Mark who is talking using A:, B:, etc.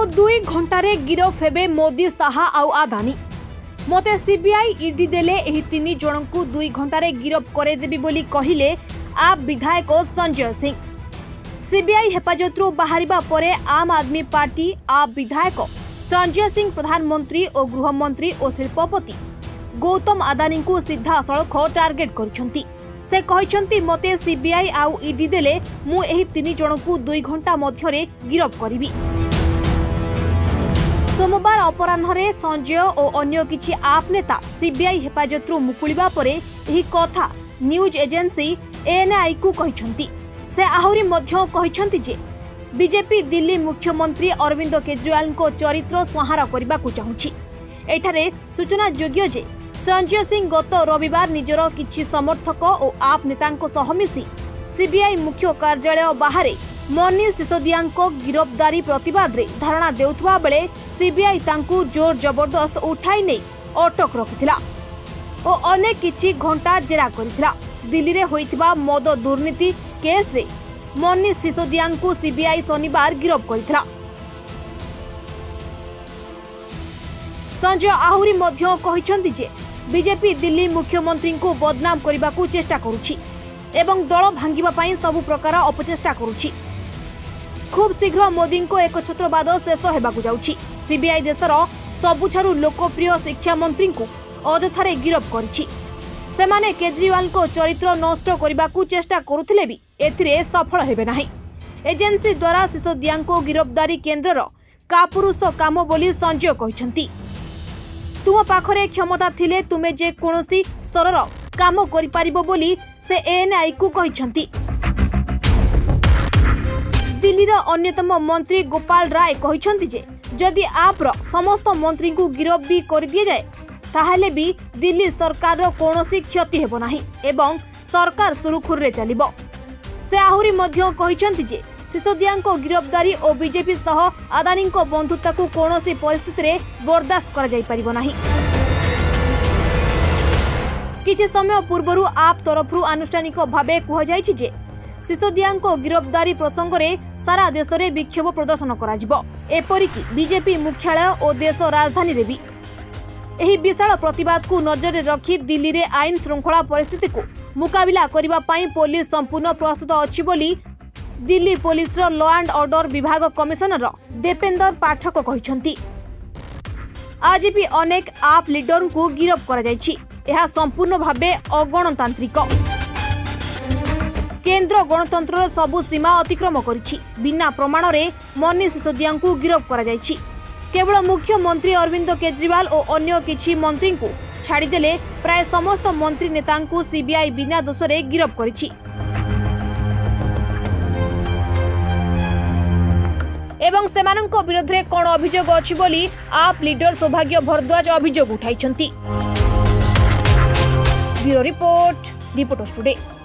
A: ଆଉ 2 ଘଣ୍टाରେ गिरफ हेबे मोदी साहा आउ आदानी। मते सीबीआई ईडी देले एही 3 जनकू 2 घंटारे गिरफ करे देबी बोली कहिले आप विधायक संजय सिंह। सीबीआई हेफाजतरू बाहरिबा परे आम आदमी पार्टी आप विधायक संजय सिंह प्रधानमंत्री और गृहमंत्री और शिल्पपति गौतम आदानी को सीधा सड़क टार्गेट करुछंती। से कहछंती मते सीबीआई आउ ईडी देले मु एही 3 जनकू 2 घंटा मध्यरे गिरफ करिबी। सोमवार अपराह्न संजय और अन्य किछि आप नेता सीबीआई हेफाजतरू मुकुलिबा परे एही कथा न्यूज एजेंसी एएनआई को कहिसंती। से आहुरी मध्य कहिसंती जे बीजेपी दिल्ली मुख्यमंत्री अरविंद केजरीवाल को चरित्र संहार करने को चाहूछि। एठारे सूचना योग्य जे संजय सिंह गत रविवार निजर किछि समर्थक और आप नेतांको सह मिसी सीबीआई मुख्य कार्यालय बाहर मनीष सिसोदिया गिरफ्तारी प्रतिवाद रे धारणा देउथुवा बेले सीबीआई तांकू जोर जबरदस्त उठाई नहीं अटक रखिथिला और अनेक किछि घंटा जेरा करिथिला। दिल्ली रे होइथिबा मद दुर्नीति केस रे मनीष सिसोदिया को सीबीआई शनिवार गिरफ्त करिथिला। संजय आहुरी मध्य कहिसंती जे बीजेपी दिल्ली मुख्यमंत्री को बदनाम करने को चेष्टा करुछि एवं दल भांगिबा पई सब प्रकार अपचेष्टा करुछि। खूब शीघ्र मोदी को एकछत्रवाद शेष हेबाकु जाउछि। सीबीआई देशर सबुठारु लोकप्रिय शिक्षा मंत्री को अजथारे गिरफ्त करिछि। सेमाने केजरीवाल को चरित्र नष्ट करने को चेष्टा करुथिले भी एथिरे सफल हेबे नाही। एजेंसी द्वारा सिसोदिया को गिरफ्तारी केन्द्रर कापुरुष काम बोली संजय कहिसंती। तुम पाखरे क्षमता थिले तुमे जे कोनोसी स्तरर काम करि पारिबो बोली से एएनआई को कहिसंती। दिल्लीर अन्यतम मंत्री गोपाल राय कहिसंती जे जदि आप्र समस्त मंत्री को गिरफ्त भी कर दिए जाए ताहले भी दिल्ली सरकार कोनोसी क्षति हेबो नाही एवं सरकार सुरुखुरे चलिबो। से आहुरी मध्य कहिसंती जे सिसोदिया को गिरफ्तारी और बीजेपी सह आदानी को बंधुता को कोनोसी परिस्थिति रे बर्दाश्त करा जाई परिबो नाही। किछि समय पूर्वरु आप तरफरु आनुष्ठानिक भावे कह जायछि जे सिसोदिया को गिरफ्तारी प्रसंग रे सारा देश रे विक्षोभ प्रदर्शन करा जिवो। एपरिकी बीजेपी मुख्यालय और देश राजधानी रे भी एही विशाल प्रतिवाद को नजर रखी दिल्ली रे आईन श्रृंखला परिस्थिति को मुकाबिला करबा पई पुलिस संपूर्ण प्रस्तुत अछि बोली दिल्ली पुलिस रो लॉ एंड ऑर्डर विभाग कमिशनर दीपेंद्र पाठक कहिसंती। आज भी अनेक आप लीडर को गिरफ्त करा जायछि। यह संपूर्ण भावे अगणतांत्रिक केंद्र गणतंत्र सबु सीमा अतिक्रम करिछि। बिना प्रमाण रे मनीष सिसोदिया को गिरफ्त करा जायछि। केवल मुख्यमंत्री अरविंद केजरीवाल और अन्य किछि मंत्री को छाड़ीदेले प्राय समस्त मंत्री नेता को सीबीआई बिना दोष रे गिरफ्त करिछि एवं सेमानंको विरोध रे कोन अभियोग अछि बोली आप लीडर सौभाग्य भरद्वाज अभियोग उठाइछंती। Bureau report reporters today.